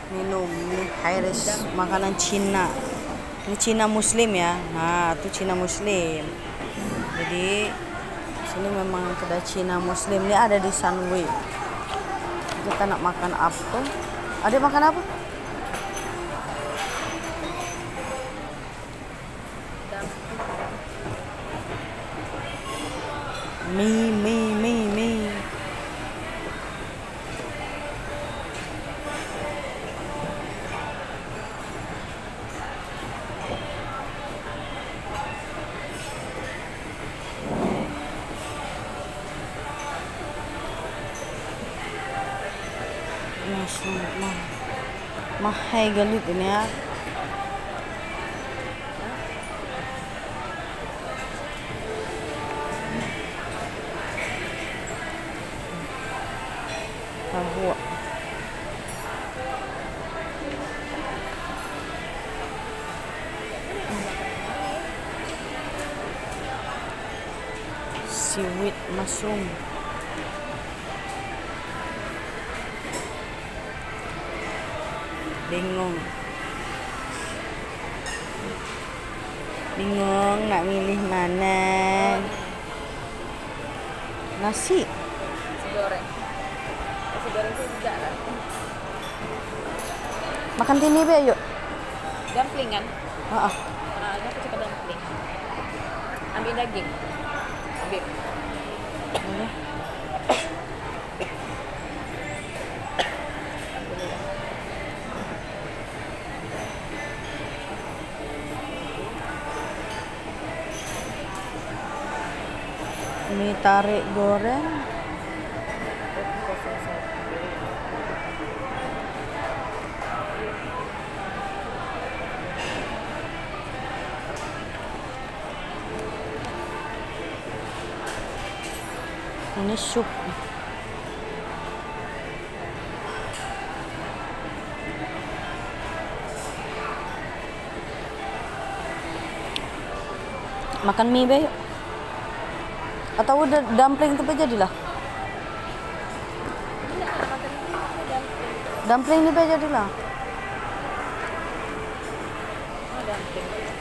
Minum ini Hairis, makanan Cina. Ini Cina Muslim ya. Nah, itu Cina Muslim. Jadi sini memang kedai Cina Muslim. Ini ada di Sunway. Kita nak makan apa? Adik makan apa? Mie. Mahal galit ini ya. Tahu. Seaweed mushroom. Bingung nak milih mana. Nasi goreng itu juga kan. Makan tini be yuk. Dumpling kan? Heeh. Aku suka dumpling. Ambil daging. Ambil. Boleh. Mie tarik goreng. Ini sup. Makan mie be yuk. Atau udah dumpling itu jadilah. Dumpling ini jadilah. Dumpling.